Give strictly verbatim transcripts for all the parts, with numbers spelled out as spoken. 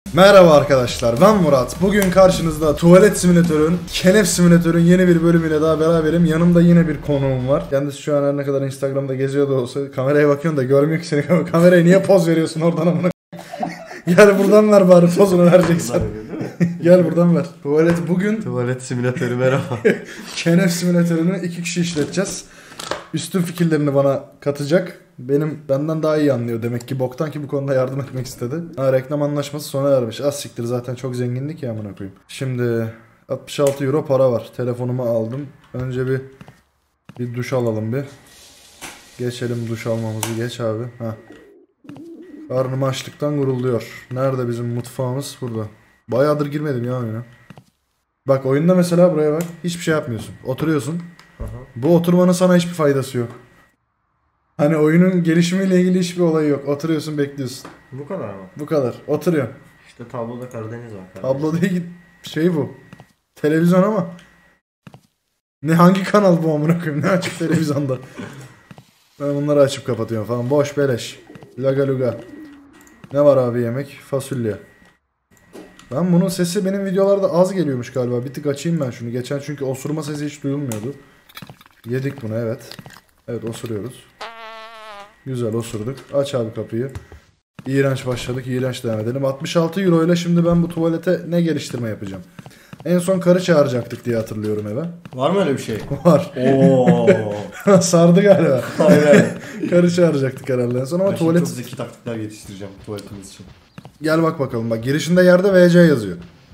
Merhaba arkadaşlar, ben Murat. Bugün karşınızda Tuvalet Simülatör'ün, Kenef Simülatör'ün yeni bir bölümüyle daha beraberim. Yanımda yine bir konuğum var. Kendisi şu an her ne kadar Instagram'da geziyor da olsa kameraya bakıyorsun da görmüyor ki seni. Kameraya niye poz veriyorsun oradan amına? Gel buradan ver bari pozunu vereceksen. Gel buradan ver. Tuvalet bugün... Tuvalet Simülatörü merhaba. Kenef Simülatör'ünü iki kişi işleteceğiz. Üstün fikirlerini bana katacak. Benim benden daha iyi anlıyor demek ki, boktan ki bu konuda yardım etmek istedi. Ha, reklam anlaşması sona ermiş. Az siktir, zaten çok zengindik ya amına koyayım. Şimdi altmış altı euro para var. Telefonumu aldım. Önce bir bir duş alalım bir. Geçelim duş almamızı, geç abi. Ha. Karnım açlıktan gurulduyor. Nerede bizim mutfağımız? Burada. Bayağıdır girmedim ya oyuna. Bak oyunda mesela buraya bak. Hiçbir şey yapmıyorsun. Oturuyorsun. Aha. Bu oturmanın sana hiçbir faydası yok. Hani oyunun gelişimiyle ilgili hiçbir olayı yok. Oturuyorsun, bekliyorsun. Bu kadar mı? Bu kadar. Oturuyorsun. İşte tabloda Karadeniz var. Kardeşim. Tablo değil, şey bu. Televizyon ama. Ne, hangi kanal bu amına koyayım? Ne açık televizyonda? Ben bunları açıp kapatıyorum falan. Boş beleş. Laga luga. Ne var abi yemek? Fasulye. Ben bunun sesi benim videolarda az geliyormuş galiba. Bir tık açayım ben şunu. Geçen çünkü osurma sesi hiç duyulmuyordu. Yedik bunu, evet. Evet, osuruyoruz. Güzel osurduk. Aç abi kapıyı. İğrenç başladık. İğrenç devam edelim. altmış altı euro ile şimdi ben bu tuvalete ne geliştirme yapacağım? En son karı çağıracaktık diye hatırlıyorum eve. Var mı öyle bir şey? Var. Oo. Sardı galiba. Aynen. Karı çağıracaktık herhalde en son ama Ben tuvalet... çok zeki taktikler geliştireceğim tuvaletimiz için. Gel bak bakalım. Bak girişinde yerde V C yazıyor.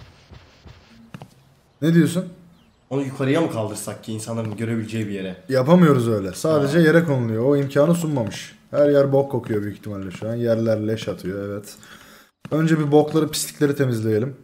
Ne diyorsun? Onu yukarıya mı kaldırsak ki insanların görebileceği bir yere? Yapamıyoruz öyle. Sadece yere konuluyor. O imkanı sunmamış. Her yer bok kokuyor büyük ihtimalle şu an. Yerler leş atıyor, evet. Önce bir bokları, pislikleri temizleyelim.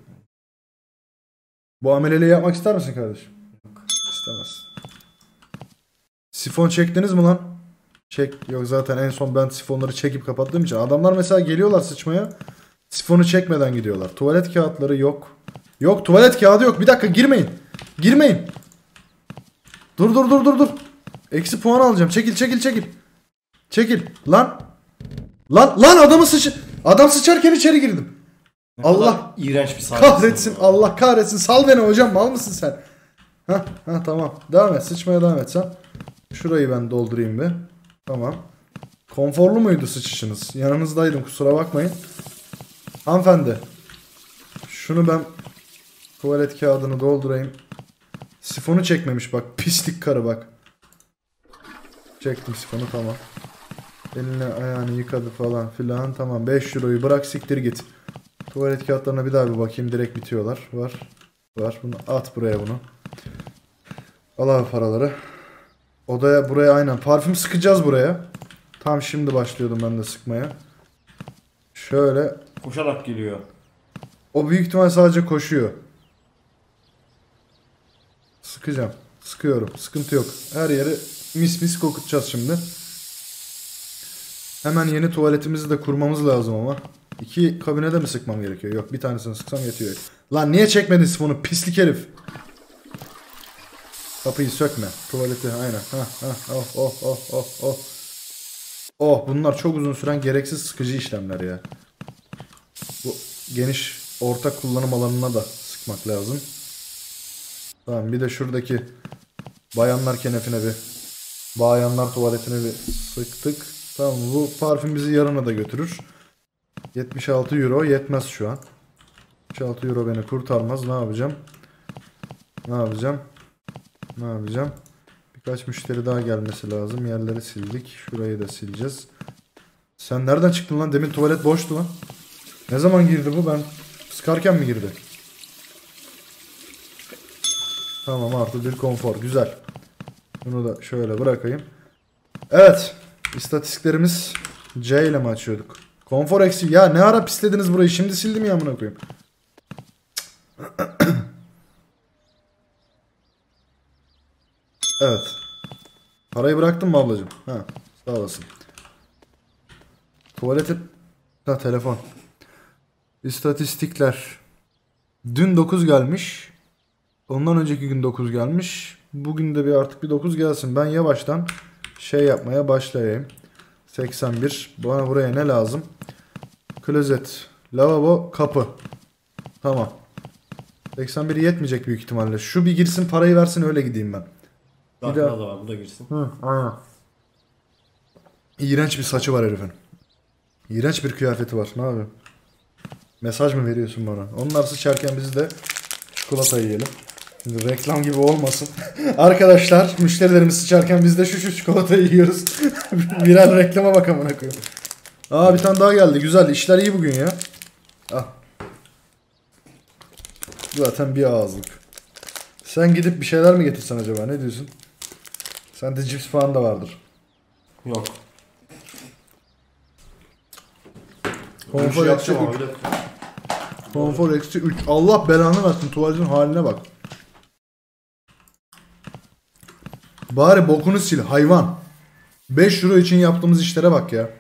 Bu ameleliği yapmak ister misin kardeşim? Yok. İstemez. Sifon çektiniz mi lan? Çek. Yok, zaten en son ben sifonları çekip kapattığım için. Adamlar mesela geliyorlar sıçmaya. Sifonu çekmeden gidiyorlar. Tuvalet kağıtları yok. Yok, tuvalet kağıdı yok. Bir dakika, girmeyin. Girmeyin. Dur dur dur dur dur. Eksi puan alacağım. Çekil çekil çekil. Çekil. Lan. Lan lan adamı sıç... Adam sıçarken içeri girdim. Ne Allah iğrenç bir sahne. kahretsin. Allah kahretsin. Sal beni hocam. Mal mısın sen? Ha ha tamam. Devam et. Sıçmaya devam et sen. Şurayı ben doldurayım bir. Tamam. Konforlu muydu sıçışınız? Yanınızdaydım, kusura bakmayın. Hanımefendi. Şunu ben tuvalet kağıdını doldurayım. Sifonu çekmemiş bak. Pislik karı bak. Çektim sifonu, tamam. Elini ayağını yıkadı falan filan. Tamam, beş euroyu bırak, siktir git. Tuvalet kağıtlarına bir daha bir bakayım. Direkt bitiyorlar. Var. Var. Bunu at buraya bunu. Al abi paraları. Odaya, buraya aynen. Parfüm sıkacağız buraya. Tam şimdi başlıyordum ben de sıkmaya. Şöyle. Koşarak geliyor. O büyük ihtimal sadece koşuyor. Sıkacağım. Sıkıyorum. Sıkıntı yok. Her yeri mis mis kokutacağız şimdi. Hemen yeni tuvaletimizi de kurmamız lazım ama. İki kabinede mi sıkmam gerekiyor? Yok, bir tanesini sıksam yetiyor. Lan niye çekmedin sifonu pislik herif? Kapıyı sökme. Tuvaleti aynen. Ha ha oh oh oh oh oh. Oh, bunlar çok uzun süren gereksiz sıkıcı işlemler ya. Bu geniş ortak kullanım alanına da sıkmak lazım. Tamam, bir de şuradaki bayanlar kenefine bir, bayanlar tuvaletine bir sıktık. Tamam, bu parfüm bizi yarına da götürür. yetmiş altı euro yetmez şu an. yetmiş altı euro beni kurtarmaz. Ne yapacağım? Ne yapacağım? Ne yapacağım? Birkaç müşteri daha gelmesi lazım. Yerleri sildik. Şurayı da sileceğiz. Sen nereden çıktın lan? Demin tuvalet boştu lan. Ne zaman girdi bu? Ben sıkarken mi girdi? Tamam, artı bir konfor. Güzel. Bunu da şöyle bırakayım. Evet. İstatistiklerimiz C ile mi açıyorduk? Konfor eksi. Ya ne ara pislediniz burayı? Şimdi sildim ya amına koyayım. Evet. Parayı bıraktın mı ablacığım? Ha, sağ olasın. Tuvaleti... Ha, telefon. İstatistikler. Dün dokuz gelmiş. Ondan önceki gün dokuz gelmiş. Bugün de bir artık bir dokuz gelsin. Ben yavaştan şey yapmaya başlayayım. seksen bir. Bana buraya ne lazım? Klozet, lavabo, kapı. Tamam. seksen bir yetmeyecek büyük ihtimalle. Şu bir girsin, parayı versin, öyle gideyim ben. Dark Bir daha- Knight da var, bu da girsin. Hı, aynen. İğrenç bir saçı var herifin. İğrenç bir kıyafeti var. Ne yapıyorsun? Mesaj mı veriyorsun bana? Onlar sıçarken biz de çikolata yiyelim. Şimdi reklam gibi olmasın. Arkadaşlar, müşterilerimiz sıçarken biz de şu şu çikolatayı yiyoruz. Birer reklama bak amına koyayım. Aa, bir tane daha geldi. Güzel. İşler iyi bugün ya. Ah. Zaten bir ağızlık. Sen gidip bir şeyler mi getirsen acaba? Ne diyorsun? Sende cips falan da vardır. Yok. Konfor Konfor eksi yapacağım üç. abi. Konfor eksi üç. Allah belanı versin. Tuvaletin haline bak. Bari bokunu sil hayvan. beş euro için yaptığımız işlere bak ya.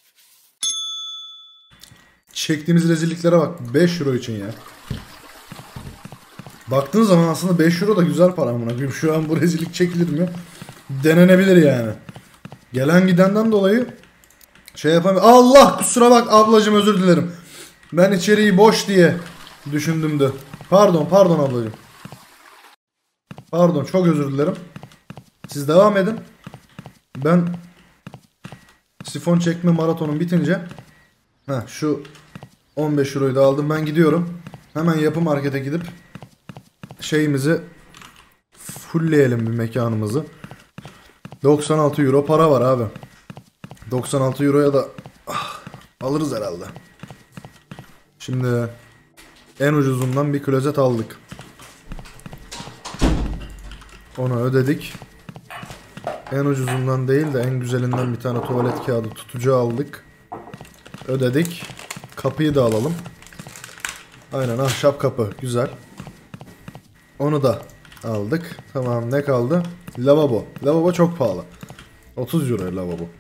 Çektiğimiz rezilliklere bak. beş euro için ya. Baktığın zaman aslında beş euro da güzel para amına koyayım. Şu an bu rezillik çekilir mi? Denenebilir yani. Gelen gidenden dolayı şey yapamıyorum. Allah, kusura bak ablacığım, özür dilerim. Ben içeriği boş diye düşündüm de. Pardon pardon ablacığım. Pardon, çok özür dilerim. Siz devam edin. Ben sifon çekme maratonum bitince heh, şu on beş euroyu da aldım, ben gidiyorum. Hemen yapı markete gidip şeyimizi fullleyelim, bir mekanımızı. doksan altı euro para var abi. doksan altı euroya da ah, alırız herhalde. Şimdi en ucuzundan bir klozet aldık. Onu ödedik. En ucuzundan değil de en güzelinden bir tane tuvalet kağıdı tutucu aldık. Ödedik. Kapıyı da alalım. Aynen, ahşap kapı. Güzel. Onu da aldık. Tamam, ne kaldı? Lavabo. Lavabo çok pahalı. otuz euro lavabo.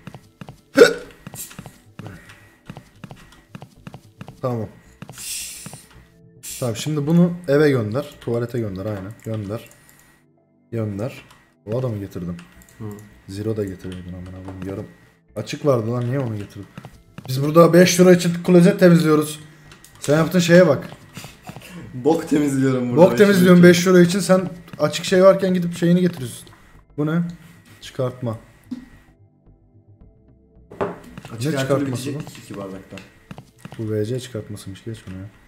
Tamam. Tamam, şimdi bunu eve gönder. Tuvalete gönder, aynen. Gönder. Gönder. O adamı getirdim. Hı. Zero da getireydin aman abim. Yarım. Açık vardı lan, niye onu getirdin? Biz burada beş euro için klozet temizliyoruz. Sen yaptığın şeye bak. Bok temizliyorum burada. Bok temizliyorsun beş euro için, sen açık şey varken gidip şeyini getiriyorsun. Bu ne? Çıkartma. Açık Ne her türlü çıkartması bitecek iki bardaktan. Bu V C çıkartmasıymış, geç bunu ya.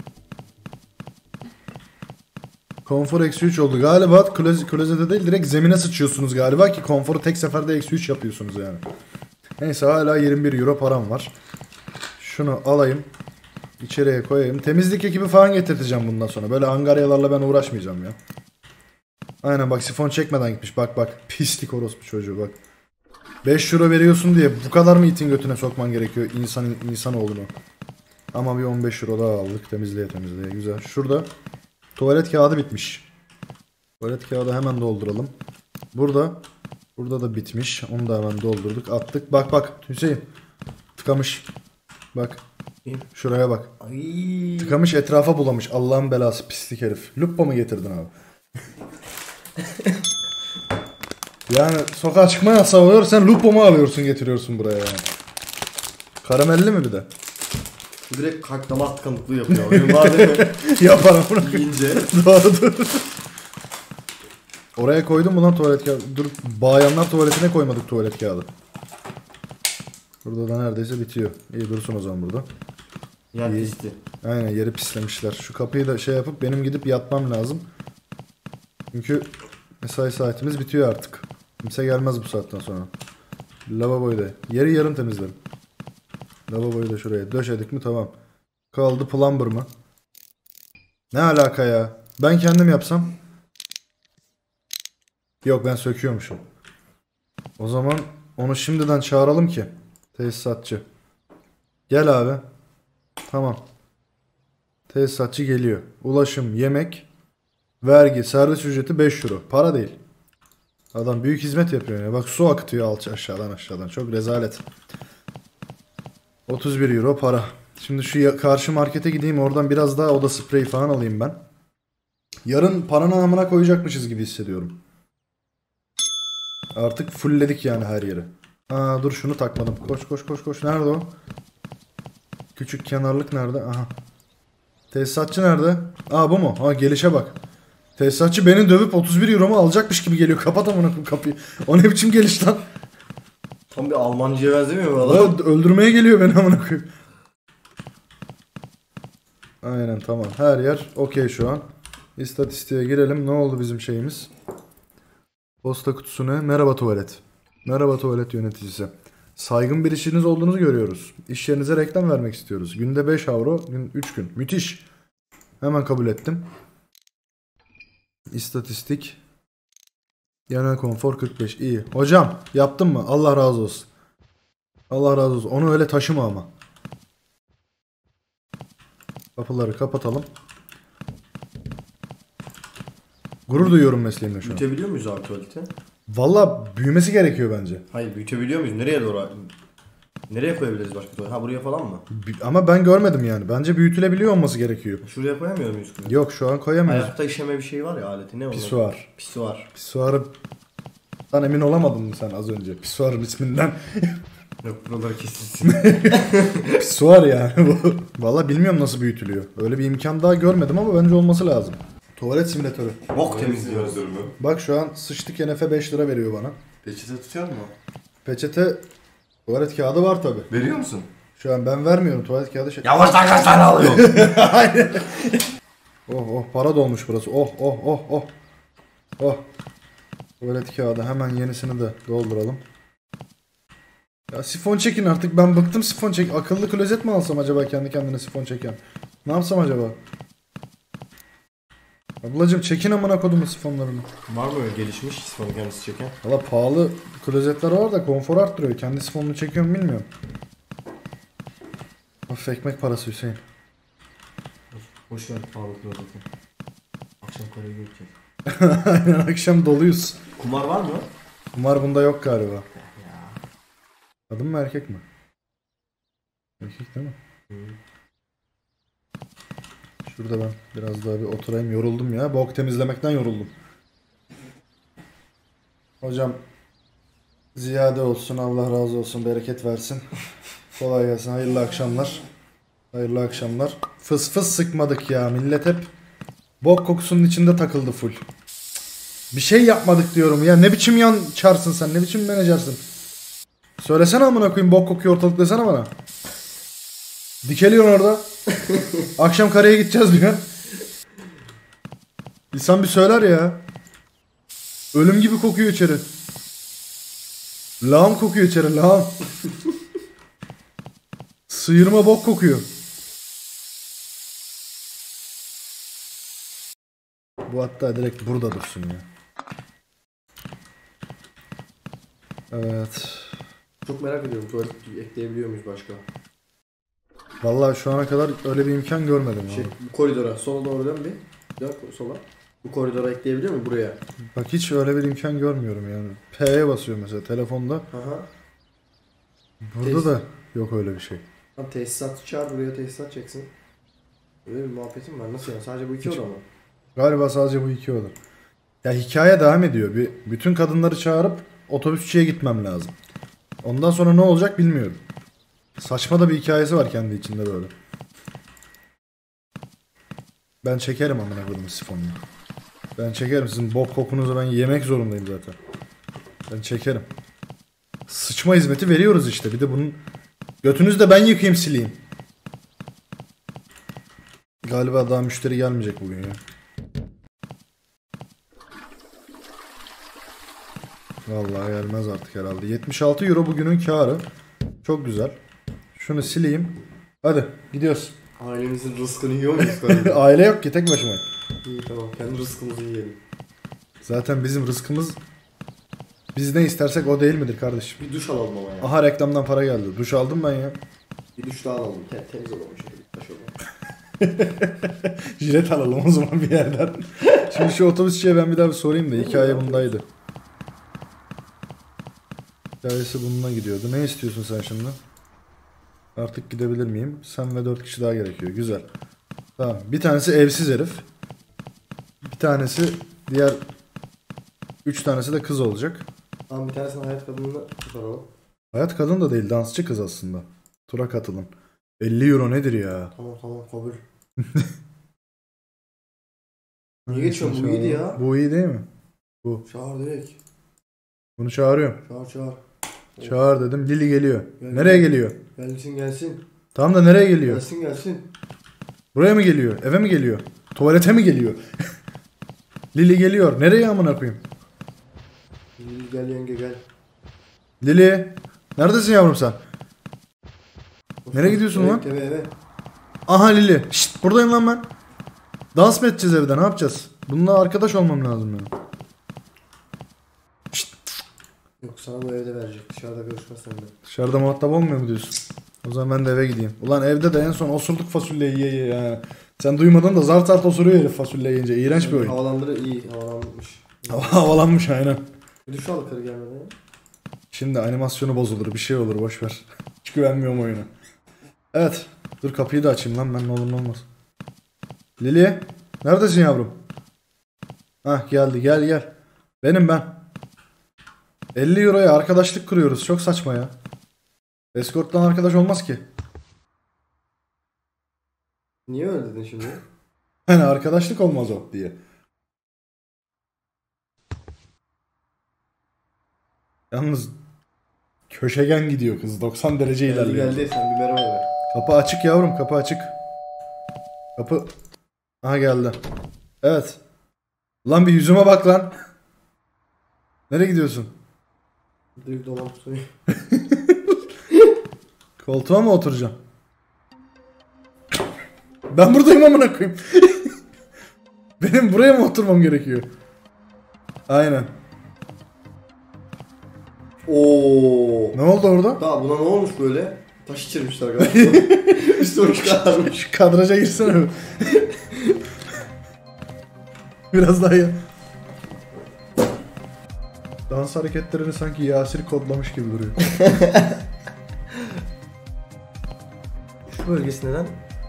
Konfor eksi üç oldu. Galiba kloz klozete değil, direkt zemine sıçıyorsunuz galiba ki konforu tek seferde eksi üç yapıyorsunuz yani. Neyse, hala yirmi bir euro param var. Şunu alayım. İçeriye koyayım. Temizlik ekibi falan getirteceğim bundan sonra. Böyle angaryalarla ben uğraşmayacağım ya. Aynen bak, sifon çekmeden gitmiş. Bak bak. Pislik orospu çocuğu bak. beş euro veriyorsun diye bu kadar mı itin götüne sokman gerekiyor insan insanoğlunu? Ama bir on beş euro daha aldık. Temizliğe temizliğe. Güzel. Şurada tuvalet kağıdı bitmiş. Tuvalet kağıdı hemen dolduralım. Burada. Burada da bitmiş. Onu da hemen doldurduk. Attık. Bak bak Hüseyin. Tıkamış. Bak. Şuraya bak. Ay. Tıkamış, etrafa bulamış. Allah'ın belası pislik herif. Lupo mu getirdin abi? Yani sokağa çıkma yasağı oluyor. Sen lupo mu alıyorsun, getiriyorsun buraya yani? Karamelli mi bir de? Bu direkt kalp damar tıkanıklığı yapıyor. Oyun var değil mi? Yaparım bunu. Yiyince. Doğru. Oraya koydum mu lan tuvalet kağıdı? Dur, bayanlar tuvaletine koymadık tuvalet kağıdı. Burada da neredeyse bitiyor. İyi dursun o zaman burada. Yer İyi. pisti. Aynen, yeri pislemişler. Şu kapıyı da şey yapıp benim gidip yatmam lazım. Çünkü mesai saatimiz bitiyor artık. Kimse gelmez bu saatten sonra. Lavaboyu da. Yeri yarın temizlerim. Lavaboyu da şuraya döşedik mi tamam. Kaldı plumber mı? Ne alaka ya? Ben kendim yapsam. Yok, ben söküyormuşum. O zaman onu şimdiden çağıralım ki. Tesisatçı. Gel abi. Tamam. Tesisatçı geliyor. Ulaşım, yemek, vergi, servis ücreti beş euro. Para değil. Adam büyük hizmet yapıyor ya. Bak, su akıtıyor alça aşağıdan aşağıdan. Çok rezalet. otuz bir euro para. Şimdi şu karşı markete gideyim, oradan biraz daha oda spreyi falan alayım ben. Yarın paranın amına koyacakmışız gibi hissediyorum. Artık fullledik yani her yeri. Aa, dur şunu takmadım. Koş koş koş koş. Nerede o? Küçük kenarlık nerede? Aha. Tesisatçı nerede? Aa bu mu? Ha gelişe bak. Tesisatçı beni dövüp otuz bir euromu alacakmış gibi geliyor. Kapat amına koyayım kapıyı. O ne biçim geliş lan? Tam bir Almancıya benzemiyor mu adam? Ö- Öldürmeye geliyor beni amına koyayım. Aynen tamam. Her yer okey şu an. İstatistiğe girelim. Ne oldu bizim şeyimiz? Posta kutusu ne? Merhaba tuvalet. Merhaba tuvalet yöneticisi. Saygın bir işiniz olduğunuzu görüyoruz. İş yerinize reklam vermek istiyoruz. Günde beş avro, gün üç gün. Müthiş. Hemen kabul ettim. İstatistik. Genel konfor kırk beş. İyi. Hocam yaptın mı? Allah razı olsun. Allah razı olsun. Onu öyle taşıma ama. Kapıları kapatalım. Gurur duyuyorum mesleğimle şu an. Büyütebiliyor muyuz abi tuvaleti? Valla büyümesi gerekiyor bence. Hayır büyütebiliyor muyuz? Nereye doğru? Nereye koyabiliriz başka tuvalet? Ha buraya falan mı? Bi- Ama ben görmedim yani. Bence büyütülebiliyor olması gerekiyor. Şuraya koyamıyor muyuz? Yok şu an koyamıyoruz. Ayakta işeme bir şey var ya aleti. Ne onun? Pisuar. Pisuar. Pisuarı... Sen emin olamadın mı sen az önce? Pisuarın isminden. Yok buraları kesilsin. Pisuar yani bu. Valla bilmiyorum nasıl büyütülüyor. Öyle bir imkan daha görmedim ama bence olması lazım. Tuvalet simülatörü. Bok temizliyoruz. Bak şu an sıçtı kenefe beş lira veriyor bana. Peçete tutuyor mu? Peçete... Tuvalet kağıdı var tabi. Veriyor musun? Şu an ben vermiyorum tuvalet kağıdı şey. Yavaştan kaç tane alıyor? Oh oh para dolmuş burası. Oh oh oh oh. Oh. Tuvalet kağıdı hemen yenisini de dolduralım. Ya sifon çekin artık, ben bıktım sifon çek. Akıllı klozet mi alsam acaba kendi kendine sifon çeken? Ne yapsam acaba? Ablacım çekin amına kodumun sifonlarını. Var mı öyle gelişmiş sifonu kendisi çeken? Valla pahalı klozetler var da konfor arttırıyor. Kendi sifonunu çekiyor mu bilmiyorum. Of ekmek parası Hüseyin. Boş ver pahalı klozeti. Akşam Kore'ye gideceğiz. Aynen akşam doluyuz. Kumar var mı? Kumar bunda yok galiba. Ya. Kadın mı erkek mi? Erkek değil mi? Hı. Şurada ben biraz daha bir oturayım. Yoruldum ya. Bok temizlemekten yoruldum. Hocam ziyade olsun. Allah razı olsun. Bereket versin. Kolay gelsin. Hayırlı akşamlar. Hayırlı akşamlar. Fıs fıs sıkmadık ya. Millet hep bok kokusunun içinde takıldı full. Bir şey yapmadık diyorum ya. Ne biçim yan çarsın sen? Ne biçim menajersin? Söylesene amına koyayım, bok kokuyor ortalık desene bana. Dikeliyorsun orada. Akşam karaya gideceğiz diyor. İnsan bir söyler ya. Ölüm gibi kokuyor içeri. Lağım kokuyor içeri, lağım. Sıyırma bok kokuyor. Bu hatta direkt burada dursun ya. Evet. Çok merak ediyorum tuvalet ekleyebiliyor muyuz başka? Vallahi şu ana kadar öyle bir imkan görmedim. Şey, Abi. bu koridora sola doğru dön bir. Dön sola. Bu koridora ekleyebiliyor mu buraya? Bak hiç öyle bir imkan görmüyorum yani. P'ye basıyor mesela telefonda. Aha. Burada Tesis- da yok öyle bir şey. Tamam tesisatçı çağır buraya tesisat çeksin. Öyle bir muhabbetim var. Nasıl yani? Sadece bu iki oda mı? Galiba sadece bu iki oda. Ya hikaye devam ediyor. Bir, bütün kadınları çağırıp otobüsçüye gitmem lazım. Ondan sonra ne olacak bilmiyorum. Saçma da bir hikayesi var kendi içinde böyle. Ben çekerim amına koyayım sifonunu. Ben çekerim. Sizin bok kokunuzu ben yemek zorundayım zaten. Ben çekerim. Sıçma hizmeti veriyoruz işte. Bir de bunun götünüzü de ben yıkayayım sileyim. Galiba daha müşteri gelmeyecek bugün ya. Vallahi gelmez artık herhalde. yetmiş altı euro bugünün karı. Çok güzel. Şunu sileyim. Hadi gidiyoruz. Ailemizin rızkını yiyor muyuz böyle? Aile yok ki, tek başıma. İyi tamam. Kendi rızkımızı yiyelim. Zaten bizim rızkımız, biz ne istersek o değil midir kardeşim? Bir duş alalım ama ya. Aha reklamdan para geldi. Duş aldım ben ya. Bir duş daha alalım. Te- temiz olalım şöyle. Bir taş olalım. Jilet alalım o zaman bir yerden. Şimdi şu otobüsçüye ben bir daha bir sorayım da hikaye bundaydı. Hikayesi bununla gidiyordu. Ne istiyorsun sen şimdi? Artık gidebilir miyim? Sen ve dört kişi daha gerekiyor. Güzel. Tamam. Bir tanesi evsiz herif. Bir tanesi diğer üç tanesi de kız olacak. Tamam bir tanesini hayat kadınına tutalım. Hayat kadın da değil, dansçı kız aslında. Tura katılın. elli euro nedir ya? Tamam tamam kabul. Niye geçiyorsun? Bu iyiydi ya. Bu iyi değil mi? Bu. Çağır direkt. Bunu çağırıyorum. Çağır çağır. Çağır dedim. Lili geliyor. Gel, Nereye gel. geliyor? Gelsin gelsin. Tamam da nereye geliyor? Gelsin gelsin. Buraya mı geliyor? Eve mi geliyor? Tuvalete mi geliyor? Lili geliyor. Nereye amına koyayım? Lili gel yenge gel. Lili. Neredesin yavrum sen? Nereye gidiyorsun eve, lan? Eve eve. Aha Lili. Şşt buradayım lan ben. Dans mı edeceğiz evde? Ne yapacağız? Bununla arkadaş olmam lazım benim. Şşt. Yok sana bu evde verecek. Dışarıda görüşmez seninle. Dışarıda muhatap olmuyor mu diyorsun? O zaman ben de eve gideyim. Ulan evde de en son osurduk fasulyeyi ye ye ya. Sen duymadın da zart zart osuruyor herif fasulye yiyince. İğrenç bir oyun. Havalandırı iyi. Havalanmış. Havalanmış aynen. Bir duş al karı gelmeden ya. Şimdi animasyonu bozulur bir şey olur boşver. Hiç güvenmiyorum oyuna. Evet. Dur kapıyı da açayım lan ben ne olur ne olmaz. Lili. Neredesin yavrum? Hah geldi gel gel. Benim ben. elli euroya arkadaşlık kuruyoruz. Çok saçma ya. Escort'tan arkadaş olmaz ki. Niye öyle dedin şimdi? Hani arkadaşlık olmaz o diye. Yalnız köşegen gidiyor kız. doksan derece Geldi ilerliyor. geldi sen bir merhaba ver. Kapı açık yavrum, kapı açık. Kapı... Aha geldi. Evet. Lan bir yüzüme bak lan. Nereye gidiyorsun? Büyük dolap suyu. Koltuğa mı oturacaksın? Ben buradayım amına koyayım. Benim buraya mı oturmam gerekiyor? Aynen. Oo. Ne oldu orada? Daha buna ne olmuş böyle? Taş içirmişler galiba. Üstü hoş kararmış. Şu kadraja girsene. Biraz daha ya. Dans hareketlerini sanki Yasir kodlamış gibi duruyor. Şu bölgesi neden?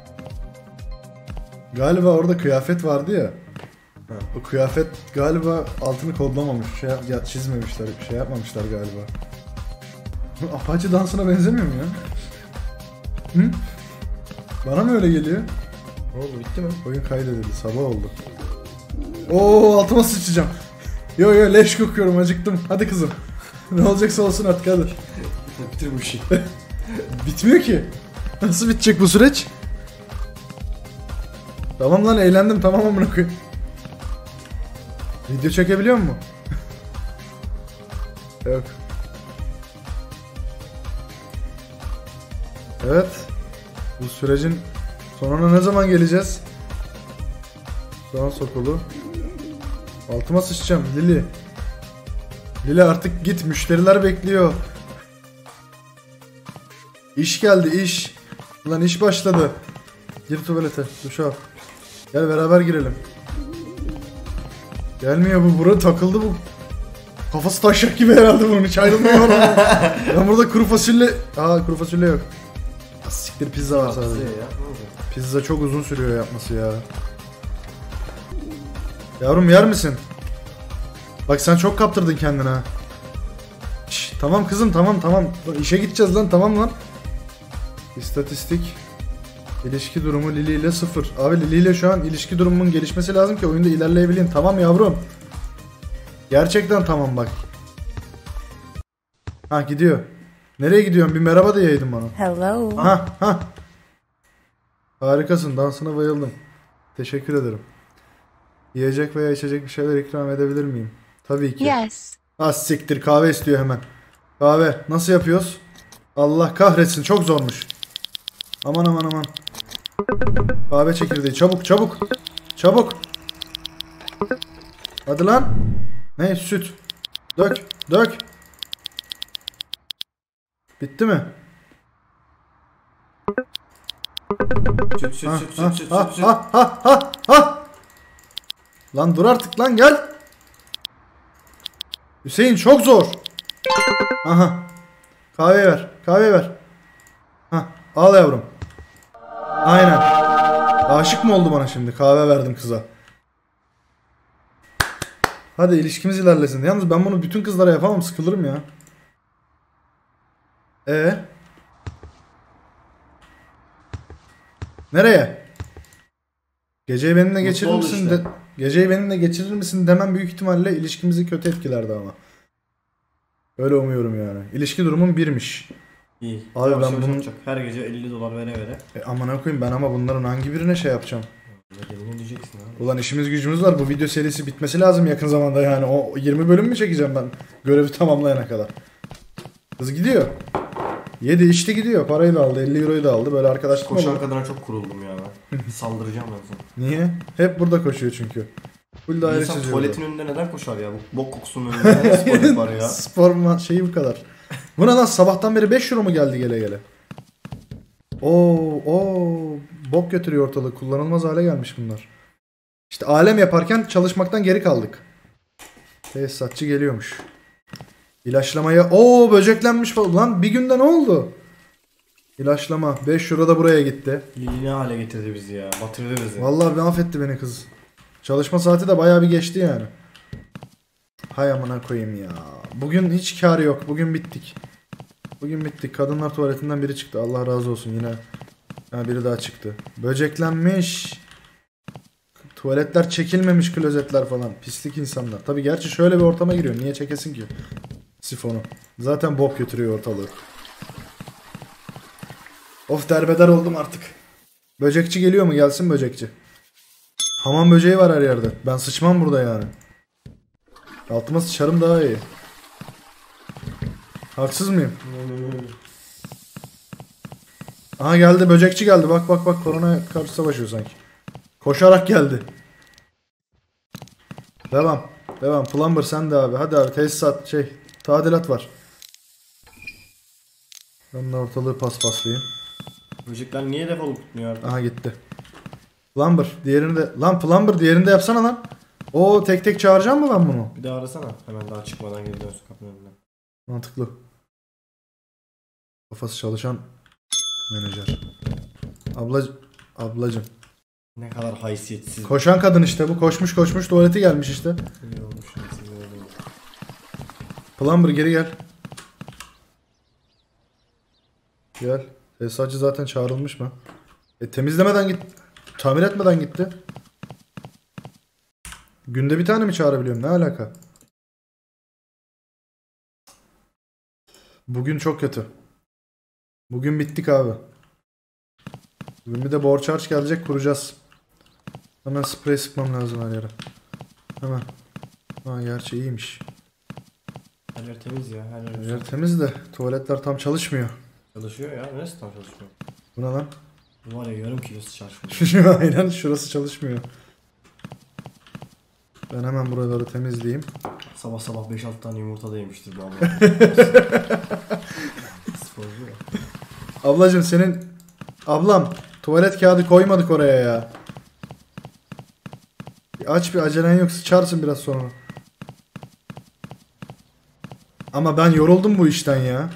Galiba orada kıyafet vardı ya. Ha. O kıyafet galiba altını kodlamamış. Şey yap- ya çizmemişler, şey yapmamışlar galiba. Bu Apache dansına benzemiyor mu ya? Hı? Bana mı öyle geliyor? Ne oldu bitti mi? Oyun kaydedildi, sabah oldu. Oo altıma sıçacağım. Yo yo leş kokuyorum, acıktım. Hadi kızım. Ne olacaksa olsun artık hadi. Bitir bu işi. Bitmiyor ki. Nasıl bitecek bu süreç? Tamam lan eğlendim, tamam amına koyayım. Video çekebiliyor musun? Yok. Evet. Bu sürecin sonuna ne zaman geleceğiz? Soğan sokulu. Altıma sıçacağım Lili. Lili artık git, müşteriler bekliyor. İş geldi iş. Ulan iş başladı. Gir tuvalete, duş al. Gel beraber girelim. Gelmiyor bu, bura takıldı bu. Kafası taşak gibi herhalde bunun, hiç ayrılmıyor oradan. Ben burada kuru fasulye... Aa kuru fasulye yok. Ah, siktir pizza var sadece. Ya, ne oldu? Pizza çok uzun sürüyor yapması ya. Yavrum yer misin? Bak sen çok kaptırdın kendine ha. Şş, tamam kızım tamam tamam. Bak, işe gideceğiz lan, tamam lan. İstatistik. İlişki durumu Lili ile sıfır. Abi Lili ile şu an ilişki durumumun gelişmesi lazım ki oyunda ilerleyebileyim. Tamam yavrum. Gerçekten tamam bak. Ha gidiyor. Nereye gidiyorsun? Bir merhaba diyeydin bana. Hello. Ha ha. Harikasın. Dansına bayıldım. Teşekkür ederim. Yiyecek veya içecek bir şeyler ikram edebilir miyim? Tabii ki. Yes. Az siktir, kahve istiyor hemen. Kahve. Nasıl yapıyoruz? Allah kahretsin, çok zormuş. Aman aman aman. Kahve çekirdeği. Çabuk çabuk. Çabuk. Hadi lan. Ne? Süt. Dök. Dök. Bitti mi? Süt süt Ha, süt ha, süt süt ha, süt süt. ha, ha, ha, ha. Lan dur artık lan, gel. Hüseyin çok zor. Aha. Kahve ver. Kahve ver. Ha, al yavrum. Aynen. Aşık mı oldu bana şimdi? Kahve verdim kıza. Hadi ilişkimiz ilerlesin. Yalnız ben bunu bütün kızlara yapamam, sıkılırım ya. Ee? Nereye? Geceyi benimle Mutlu geçirir oldu misin işte. de, geceyi benimle geçirir misin demem büyük ihtimalle ilişkimizi kötü etkilerdi ama. Öyle umuyorum yani. İlişki durumum birmiş. İyi. Abi Yavaş ben yavaş bunun- yapacak. Her gece elli dolar vere vere. E amına koyayım ben ama bunların hangi birine şey yapacağım? Bedelini ödeyeceksin abi. Ulan işimiz gücümüz var. Bu video serisi bitmesi lazım yakın zamanda yani. O yirmi bölüm mü çekeceğim ben görevi tamamlayana kadar? Kız gidiyor. Yedi içti gidiyor. Parayı da aldı. elli euroyu da aldı. Böyle arkadaşlık mı Koşan olur? kadına çok kuruldum ya ben. Saldıracağım ben sana. Niye? Hep burada koşuyor çünkü. Full daire İnsan çiziyor. tuvaletin önünde neden koşar ya? Bu bok kokusunun önünde ne spor yapar ya? Spor ma- şeyi bu kadar. Buna lan sabahtan beri beş euro mu geldi gele gele? Oo, oo, bok götürüyor ortalığı. Kullanılmaz hale gelmiş bunlar. İşte alem yaparken çalışmaktan geri kaldık. Tesisatçı geliyormuş. İlaçlamaya... Oo böceklenmiş falan. Lan bir günde ne oldu? İlaçlama. beş euro da buraya gitti. Lili ne hale getirdi bizi ya? Batırdı bizi. Vallahi bir affetti beni kız. Çalışma saati de bayağı bir geçti yani. Hay amına koyayım ya. Bugün hiç kar yok. Bugün bittik. Bugün bittik. Kadınlar tuvaletinden biri çıktı. Allah razı olsun yine. Ha, biri daha çıktı. Böceklenmiş. Tuvaletler çekilmemiş, klozetler falan. Pislik insanlar. Tabi gerçi şöyle bir ortama giriyor. Niye çekesin ki sifonu? Zaten bok götürüyor ortalığı. Of derbeder oldum artık. Böcekçi geliyor mu? Gelsin böcekçi. Hamam böceği var her yerde. Ben sıçmam burada yani. Altıma sıçarım daha iyi. Haksız mıyım? Aha geldi böcekçi geldi. Bak bak bak korona karşı savaşıyor sanki. Koşarak geldi. Devam. Devam. Plumber sen de abi. Hadi abi tesisat şey tadilat var. Ben de ortalığı paspaslayayım. Böcekler niye defolup gitmiyor artık? Aha gitti. Plumber diğerini de lan Plumber diğerini de yapsana lan. Oo tek tek çağıracağım mı ben bunu? Bir daha arasana. Hemen daha çıkmadan geri dönsün kapının önüne. Mantıklı. Kafası çalışan menajer. Abla ablacım. Ne kadar haysiyetsiz. Koşan kadın işte bu. Koşmuş koşmuş tuvaleti gelmiş işte. İyi olmuş. Sinir oldum. Plumber geri gel. Gel. Tesisatçı zaten çağrılmış mı? E temizlemeden git. Tamir etmeden gitti. Günde bir tane mi çağırabiliyorum? Ne alaka? Bugün çok kötü. Bugün bittik abi. Bugün bir de borç harç gelecek kuracağız. Hemen sprey sıkmam lazım her yere. Hemen. Ha gerçi iyiymiş. Her yer temiz ya. Her yer Her güzel. yer temiz de tuvaletler tam çalışmıyor. Çalışıyor ya. Neresi tam çalışmıyor? Bu ne lan? Bu var ya yarım kilosu çalışmıyor. Aynen şurası çalışmıyor. Ben hemen buraları temizleyeyim. Sabah sabah beş altı tane yumurta da yemiştir bu abla. Sporcu ya. Ablacım senin ablam tuvalet kağıdı koymadık oraya ya. Bir aç bir acelen yok sıçarsın biraz sonra. Ama ben yoruldum bu işten ya.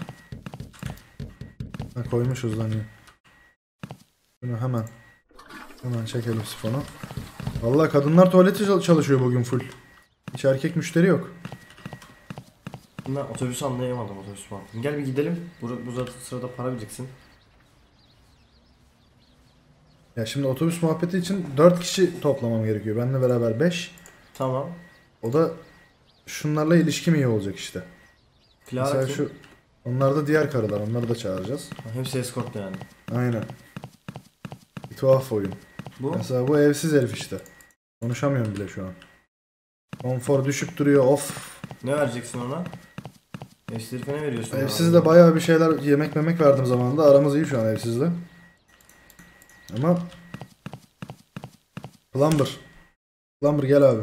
Ha, koymuşuz lan ya. Bunu hemen hemen çekelim sifonu. Vallahi kadınlar tuvaleti çal- çalışıyor bugün full. Hiç erkek müşteri yok. Ben otobüsü anlayamadım otobüs mantığını. Gel bir gidelim. Bu, bu sırada para bileceksin. Ya şimdi otobüs muhabbeti için dört kişi toplamam gerekiyor. Benimle beraber beş. Tamam. O da şunlarla ilişkim iyi olacak işte. Clara Mesela kim? şu onlar da diğer karılar. Onları da çağıracağız. Ha, hepsi escort yani. Aynen. Bir tuhaf oyun. Bu? Mesela bu evsiz herif işte. Konuşamıyorum bile şu an. Konfor düşüp duruyor. Of. Ne vereceksin ona? Evsiz herife ne veriyorsun? Evsizde bayağı bir şeyler yemek memek verdim zamanında. Aramız iyi şu an evsizle. Ama Plumber. Plumber gel abi.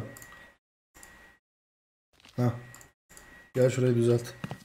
Hah. Gel şurayı düzelt.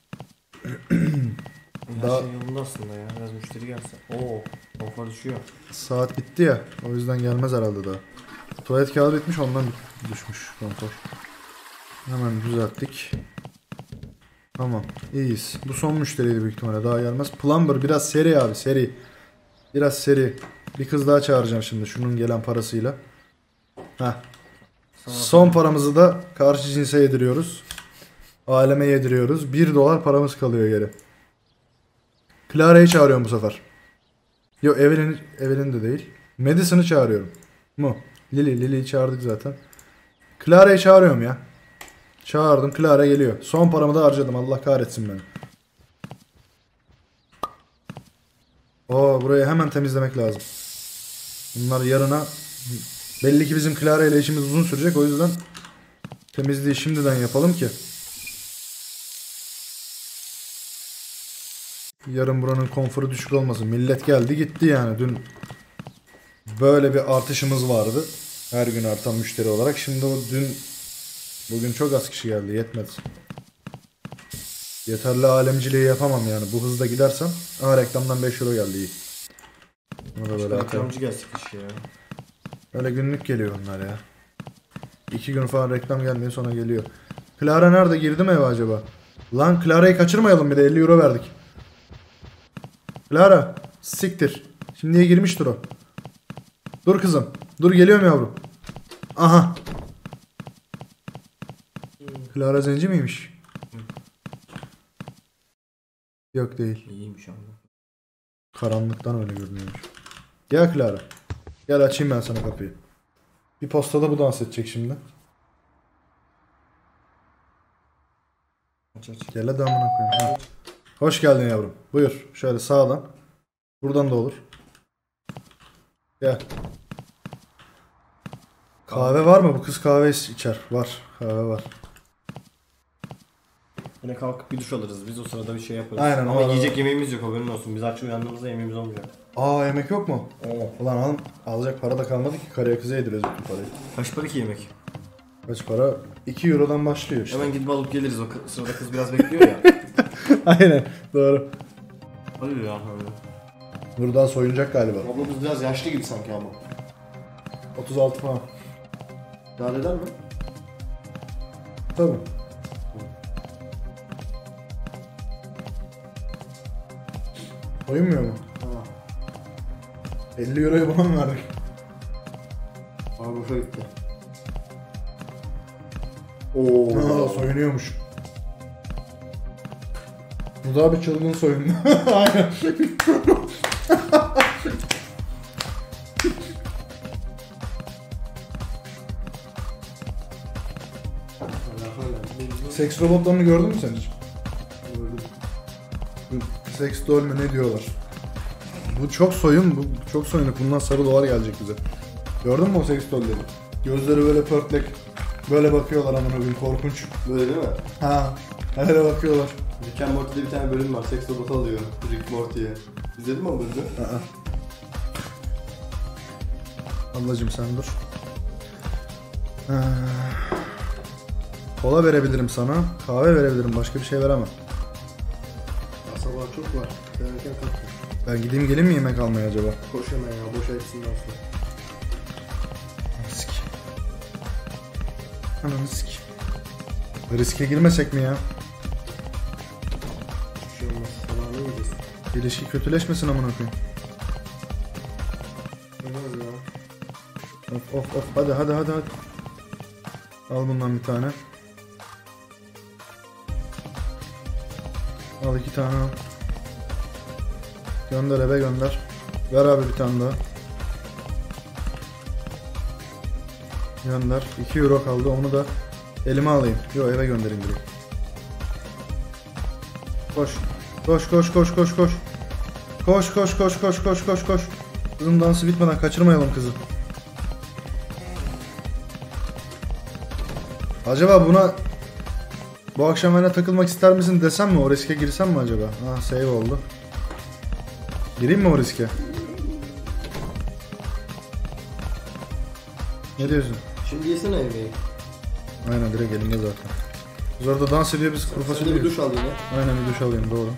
Her Daha- şey yolunda aslında ya. Biraz müşteri gelse. Oo, konfor düşüyor. Saat bitti ya. O yüzden gelmez herhalde daha. Tuvalet kağıdı bitmiş ondan düşmüş konfor. Hemen düzelttik. Tamam. İyiyiz. Bu son müşteriydi büyük ihtimalle. Daha gelmez. Plumber biraz seri abi seri. Biraz seri. Bir kız daha çağıracağım şimdi şunun gelen parasıyla. Heh. Sana Son paramızı da karşı cinse yediriyoruz. Aleme yediriyoruz. bir dolar paramız kalıyor geri. Clara'yı çağırıyorum bu sefer. Yok Evelyn, Evelyn de değil. Madison'ı çağırıyorum. Mu? Lili, Lili'yi çağırdık zaten. Clara'yı çağırıyorum ya. Çağırdım, Clara geliyor. Son paramı da harcadım, Allah kahretsin beni. Oo, burayı hemen temizlemek lazım. Bunlar yarına... Belli ki bizim Clara ile işimiz uzun sürecek, o yüzden temizliği şimdiden yapalım ki yarın buranın konforu düşük olmasın. Millet geldi gitti yani. Dün böyle bir artışımız vardı. Her gün artan müşteri olarak. Şimdi o dün bugün çok az kişi geldi. Yetmedi. Yeterli alemciliği yapamam yani. Bu hızda gidersem. Aa, reklamdan beş euro geldi, iyi. Bunu da böyle atalım. Reklamcı gelsin kişi ya. Öyle günlük geliyor onlar ya. İki gün falan reklam gelmiyor, sonra geliyor. Clara nerede, girdi mi eve acaba? Lan Clara'yı kaçırmayalım, bir de elli euro verdik. Clara siktir. Şimdiye girmiştir o. Dur kızım. Dur, geliyorum yavrum. Aha. Clara zenci miymiş? Yok değil. İyiymiş abi. Karanlıktan öyle görünüyormuş. Gel Clara. Gel, açayım ben sana kapıyı. Bir postada bu dans edecek şimdi. Aç aç. Gel hadi amına koyayım. Ha. Hoş geldin yavrum. Buyur. Şöyle sağdan. Buradan da olur. Gel. Kahve var mı? Bu kız kahve içer. Var. Kahve var. Yine kalkıp bir duş alırız. Biz o sırada bir şey yaparız. Aynen, o Ama arada- yiyecek yemeğimiz yok, haberin olsun. Biz aç uyandığımızda yemeğimiz olmayacak. Aa, yemek yok mu? Oo. Ulan al, alacak para da kalmadı ki, karıya kıza yediriyoruz bütün parayı. Kaç para ki yemek? Kaç para? iki eurodan başlıyor işte. Hemen gidip alıp geliriz. O kı- sırada kız biraz bekliyor ya. Aynen. Doğru. Hadi ya öyle. Buradan soyunacak galiba. Ablamız biraz yaşlı gibi sanki ama. otuz altı falan. Daha eder mi? Tabii. Soyunmuyor mu? Ha. elli euroyu bana mı verdik? Abi boşa gitti. Aa, Oo. soyunuyormuş. Bu daha bir çılgın soyundu. Aynen. Seks robotlarını gördün mü sen hiç? Seks doll mü ne diyorlar? Bu çok soyun, bu çok soyunuk. Bundan sarı dolar gelecek bize. Gördün mü o seks doll'leri? Gözleri böyle pörtlek. Böyle bakıyorlar, amına koyayım, korkunç. Böyle değil mi? Ha, öyle bakıyorlar. Rick and Morty'de bir tane bölüm var. Seks robotu alıyor Rick Morty'ye. İzledin mi o bölümü? Aa. Ablacım sen dur. Ee, kola verebilirim sana. Kahve verebilirim. Başka bir şey veremem. Sabah çok var. Denerken kalkma. Ben gideyim gelin mi yemek almaya acaba? Koş hemen ya. Boşa hepsinden sonra. Risk. Ananı sik. Riske girmesek mi ya? Hiçbir şey olmaz. Sabah ne yiyeceğiz? İlişki kötüleşmesin amına koyayım. Olmaz ya. Of of of, hadi hadi hadi hadi. Al bundan bir tane. Al iki tane al. Gönder eve gönder. Ver abi bir tane daha. Gönder. iki euro kaldı, onu da elime alayım. Yo, eve göndereyim direkt. Koş. Koş koş koş koş koş. Koş koş koş koş koş koş koş. Kızın dansı bitmeden kaçırmayalım kızı. Acaba buna bu akşam benimle takılmak ister misin desem mi? O riske girsem mi acaba? Ah, save oldu. Gireyim mi o riske? Ne diyorsun? Şimdi yesene yemeği. Aynen, direkt elimde zaten. Biz orada dans ediyor, biz kuru Sen fasulye de bir yiyoruz. duş al yine. Aynen, bir duş alayım, doğru.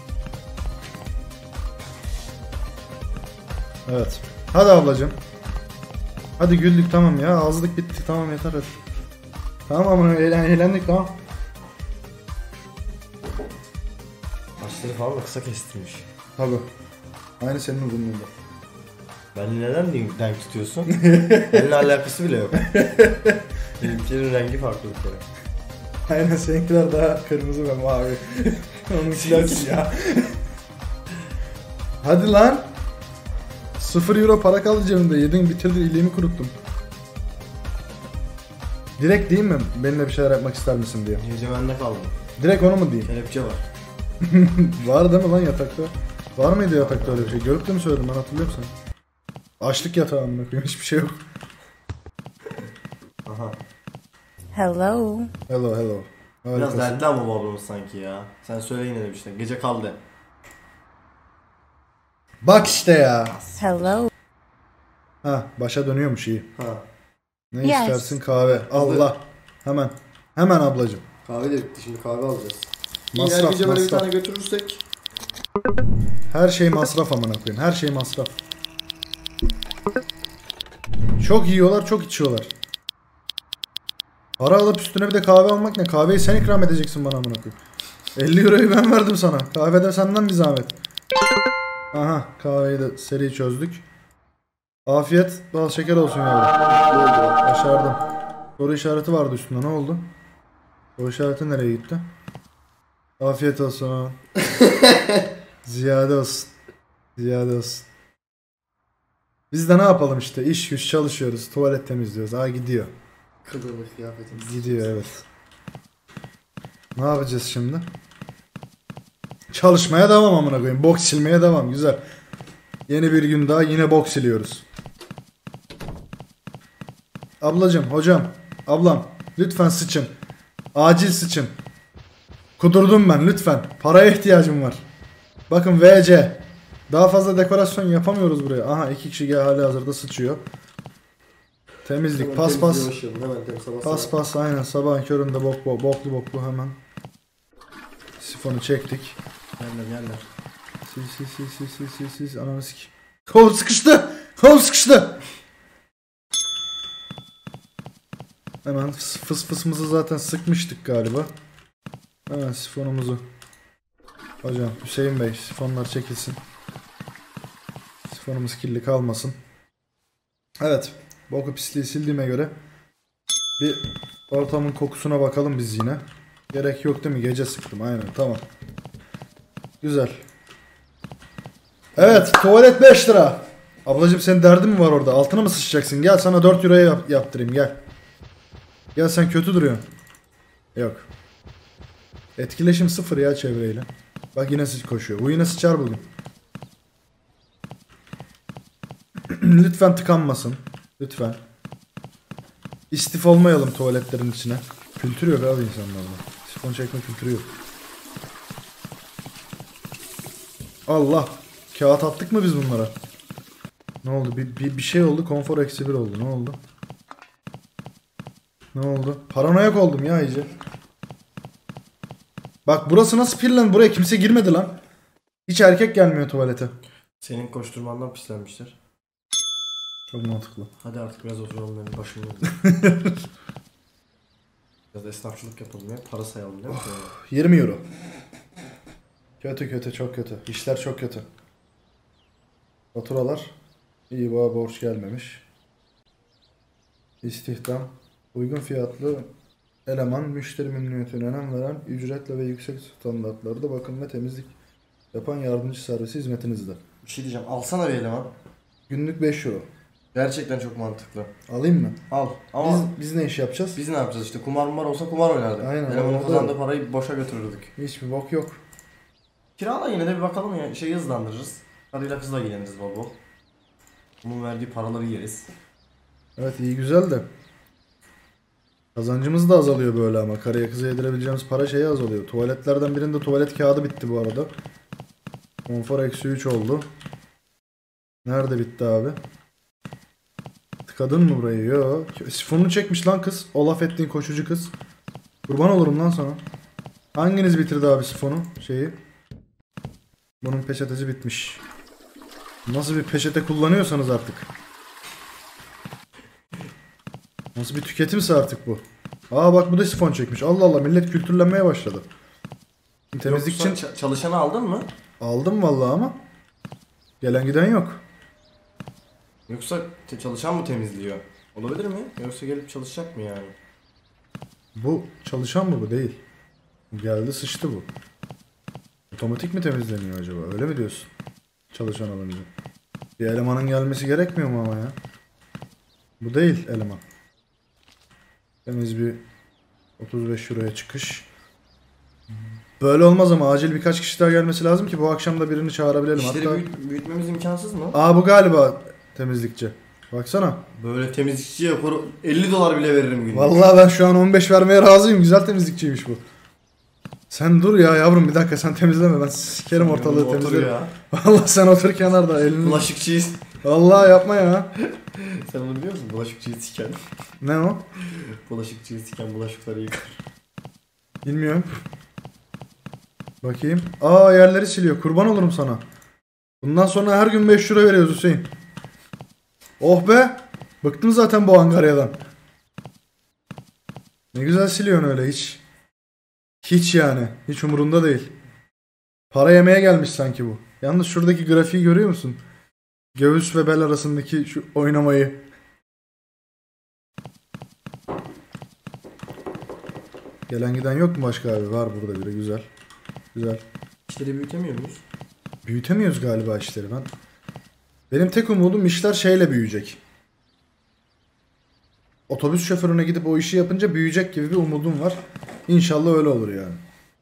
Evet. Hadi ablacığım. Hadi güldük, tamam ya. Ağızlık bitti, tamam, yeter hadi. Tamam ama eğlen, eğlendik, tamam. Saçları falan da kısa kestirmiş. Tabii. Aynı senin uzunluğunda. Ben neden denk tutuyorsun? Benimle alakası bile yok. Benimkilerin rengi farklı bir kere. Aynen, seninkiler daha kırmızı ve mavi. Onunkiler siyah. Hadi lan. Sıfır euro para kaldı cebimde. Yedin bitirdin, iliğimi kuruttun. Direkt diyeyim mi? Benimle bir şeyler yapmak ister misin diye. Gece bende kaldım. Direkt onu mu diyeyim? Kelepçe var. Var değil mi lan yatakta? Var mıydı yatakta öyle bir şey? Görüp de mi söyledim ben hatırlıyor musun? Açlık yatağı amına koyayım hiçbir şey yok. Aha. Hello. Hello hello. Biraz Harikasın. derdi ama bu ablamız sanki ya. Sen söyle yine de bir şey. Gece kaldı. Bak işte ya. Hello. Ha başa dönüyormuş iyi. Ha. Ne Yes. istersin kahve. Allah. Hemen. Hemen ablacım. Kahve de bitti, şimdi kahve alacağız. Masraf, İyi, her gece böyle bir masraf. tane götürürsek. Her şey masraf amına koyayım. Her şey masraf. Çok yiyorlar, çok içiyorlar. Para alıp üstüne bir de kahve almak ne? Kahveyi sen ikram edeceksin bana amına koyayım. elli euroyu ben verdim sana. Kahve de senden bir zahmet. Aha, kahveyi de seri çözdük. Afiyet, bal şeker olsun yavrum. Başardım. Soru işareti vardı üstünde. Ne oldu? Soru işareti nereye gitti? Afiyet olsun. Ziyade olsun. Ziyade olsun. Biz de ne yapalım işte iş güç çalışıyoruz, tuvalet temizliyoruz. Ha gidiyor. Kılığını, kıyafetini. Gidiyor evet. Ne yapacağız şimdi? Çalışmaya devam amına koyayım. Bok silmeye devam. Güzel. Yeni bir gün daha yine bok siliyoruz. Ablacım, hocam, ablam lütfen sıçın. Acil sıçın. Kudurdum ben lütfen. Paraya ihtiyacım var. Bakın V C. Daha fazla dekorasyon yapamıyoruz buraya. Aha iki kişi gel hali hazırda sıçıyor. Temizlik, Hemen pas pas. temizliğe başlayalım, hemen temiz sabah Pas sabah. pas aynen sabahın köründe bok bok boklu boklu hemen. Sifonu çektik. Yerler yerler. Sil sil sil sil sil sil sil ananı sik. Kol sıkıştı. Kol sıkıştı. Hemen fıs fıs fısımızı zaten sıkmıştık galiba. Hemen sifonumuzu. Hocam Hüseyin Bey sifonlar çekilsin. Sifonumuz kirli kalmasın. Evet. Boku pisliği sildiğime göre bir ortamın kokusuna bakalım biz yine. Gerek yok değil mi? Gece sıktım. Aynen tamam. Güzel. Evet. Tuvalet beş lira. Ablacığım senin derdin mi var orada? Altına mı sıçacaksın? Gel sana dört euroya yap yaptırayım gel. Gel sen kötü duruyorsun. Yok. Etkileşim sıfır ya çevreyle. Bak yine sıç koşuyor. Bu yine sıçar bugün. Lütfen tıkanmasın. Lütfen. İstif olmayalım tuvaletlerin içine. Kültür yok abi insanlarda. Sifon çekme kültürü yok. Allah. Kağıt attık mı biz bunlara? Ne oldu? Bir, bir, bir şey oldu. Konfor eksi bir oldu. Ne oldu? Ne oldu? Paranoyak oldum ya iyice. Bak burası nasıl pil lan? Buraya kimse girmedi lan. Hiç erkek gelmiyor tuvalete. Senin koşturmandan pislenmişler. Çok mantıklı. Hadi artık biraz oturalım benim başım yok. Biraz esnafçılık yapalım ya. Para sayalım değil mi? yirmi euro. Kötü kötü çok kötü. İşler çok kötü. Faturalar. İyi bana borç gelmemiş. İstihdam. Uygun fiyatlı eleman müşteri memnuniyetine önem veren ücretle ve yüksek standartlarda bakım ve temizlik yapan yardımcı servisi hizmetinizde. Bir şey diyeceğim. Alsana bir eleman. Günlük beş euro. Gerçekten çok mantıklı. Alayım mı? Al. Ama Biz, biz, biz ne iş yapacağız? ne yapacağız işte? Kumar mumar olsa kumar oynardık. Aynen, Elemanın orada- kazandığı parayı boşa götürürdük. Hiçbir bok yok. Kirala yine de bir bakalım ya. Şeyi hızlandırırız. Karıyla kızla ilgileniriz bol bol. Bunun verdiği paraları yeriz. Evet iyi güzel de. Kazancımız da azalıyor böyle ama. Karıya kıza yedirebileceğimiz para şeyi azalıyor. Tuvaletlerden birinde tuvalet kağıdı bitti bu arada. Konfor eksi üç oldu. Nerede bitti abi? Tıkadın mı burayı? Yo. Sifonunu çekmiş lan kız. O laf ettiğin koşucu kız. Kurban olurum lan sana. Hanginiz bitirdi abi sifonu? Şeyi. Bunun peçetesi bitmiş. Nasıl bir peçete kullanıyorsanız artık. Nasıl bir tüketimse artık bu. Aa bak bu da sifon çekmiş. Allah Allah millet kültürlenmeye başladı. Temizlik Yoksa için ç- çalışanı aldın mı? aldım vallahi ama gelen giden yok. Yoksa te- çalışan mı temizliyor? Olabilir mi? Yoksa gelip çalışacak mı yani? Bu çalışan mı bu? Değil. Geldi sıçtı bu. Otomatik mi temizleniyor acaba? Öyle mi diyorsun? Çalışan alınca. Bir elemanın gelmesi gerekmiyor mu ama ya? Bu değil eleman. Temiz bir otuz beş euroya çıkış. Böyle olmaz ama acil birkaç kişi daha gelmesi lazım ki bu akşam da birini çağırabilelim. İşleri Hatta büyüt- büyütmemiz imkansız mı? aa bu galiba temizlikçi. Baksana. Böyle temizlikçiye koru- elli dolar bile veririm günlük. Vallahi ben şu an on beş vermeye razıyım. Güzel temizlikçiymiş bu. Sen dur ya yavrum bir dakika sen temizleme ben sikerim ortalığı Otur temizlerim. ya. Vallahi sen otur kenarda elini. Bulaşıkçıyız. Vallahi yapma ya. Sen bunu biliyor musun? Bulaşıkçıyı siken. Ne o? Bulaşıkçıyı siken bulaşıkları yıkar. Bilmiyorum. Bakayım. Aa yerleri siliyor. Kurban olurum sana. Bundan sonra her gün beş euro veriyoruz Hüseyin. Oh be. Bıktım zaten bu Angarya'dan. Ne güzel siliyorsun öyle hiç. Hiç yani. Hiç umurunda değil. Para yemeye gelmiş sanki bu. Yalnız şuradaki grafiği görüyor musun? Göğüs ve bel arasındaki şu oynamayı. Gelen giden yok mu başka abi? Var burada biri güzel. Güzel. İşleri büyütemiyor muyuz? Büyütemiyoruz galiba işleri ben. Benim tek umudum işler şeyle büyüyecek. Otobüs şoförüne gidip o işi yapınca büyüyecek gibi bir umudum var. İnşallah öyle olur yani.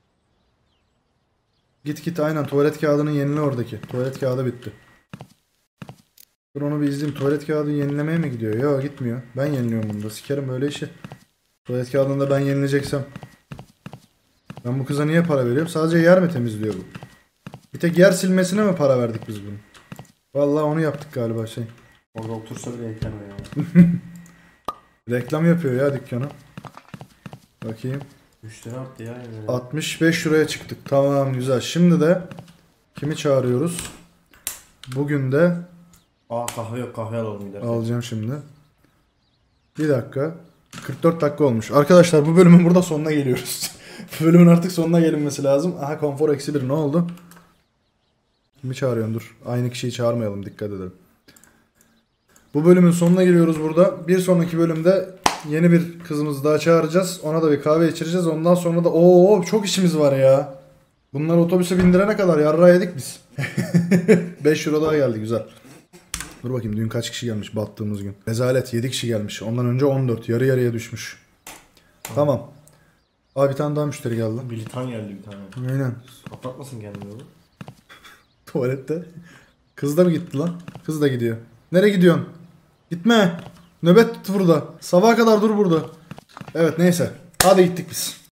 Git git aynen tuvalet kağıdını yenile oradaki. Tuvalet kağıdı bitti. Dur onu bir izleyeyim. Tuvalet kağıdı yenilemeye mi gidiyor? Yok gitmiyor. Ben yeniliyorum bunu da. Sikerim böyle işi. Tuvalet kağıdını da ben yenileceksem. Ben bu kıza niye para veriyorum? Sadece yer mi temizliyor bu? Bir tek yer silmesine mi para verdik biz bunu? Vallahi onu yaptık galiba şey. Orada otursa bile yeter o ya. Reklam yapıyor ya dükkana. Bakayım. Müşteri arttı ya. Yani. altmış beş liraya çıktık. Tamam güzel. Şimdi de kimi çağırıyoruz? Bugün de Aa kahve yok, kahve alalım gidelim. alacağım şimdi. Bir dakika. kırk dört dakika olmuş. Arkadaşlar bu bölümün burada sonuna geliyoruz. Bu bölümün artık sonuna gelinmesi lazım. Aha konfor eksi bir ne oldu? Kimi çağırıyorsun dur. Aynı kişiyi çağırmayalım dikkat edelim. Bu bölümün sonuna geliyoruz burada. Bir sonraki bölümde yeni bir kızımızı daha çağıracağız. Ona da bir kahve içireceğiz. Ondan sonra da ooo çok işimiz var ya. Bunları otobüse bindirene kadar yarrağı yedik biz. beş euro daha geldi güzel. Dur bakayım dün kaç kişi gelmiş battığımız gün. Rezalet yedi kişi gelmiş. Ondan önce on dört. Yarı yarıya düşmüş. Tamam. Abi bir tane daha müşteri geldi. Bilitan geldi bir tane. Aynen. Patlatmasın kendini oğlum. Tuvalette. Kız da mı gitti lan? Kız da gidiyor. Nereye gidiyorsun? Gitme. Nöbet tut burada. Sabaha kadar dur burada. Evet neyse. Hadi gittik biz.